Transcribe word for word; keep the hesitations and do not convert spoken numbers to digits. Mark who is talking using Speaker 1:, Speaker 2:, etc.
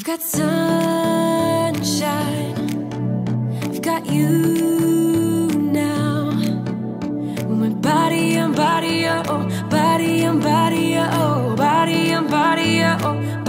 Speaker 1: got sunshine, I've got you now. When we body on body, oh, body on body, oh, body on body, oh.